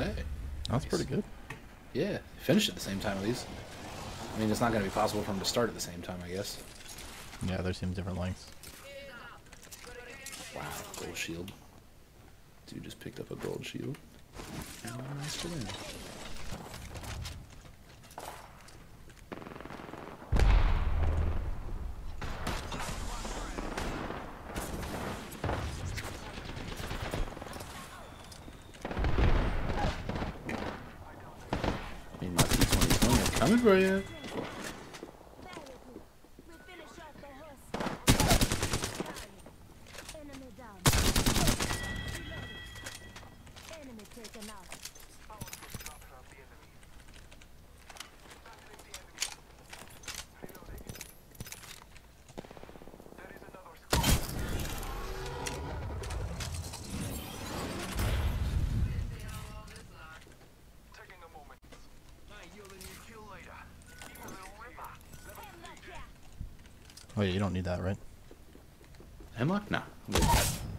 Hey, That's pretty good. yeah, finish at the same time at least. I mean, it's not going to be possible for him to start at the same time, I guess. Yeah, they seem different lengths. Wow, gold shield. Dude just picked up a gold shield. Nice for them. I mean, my T-2020 is coming for you. Oh yeah, you don't need that, right? Hemlock? Nah. I'm good with that.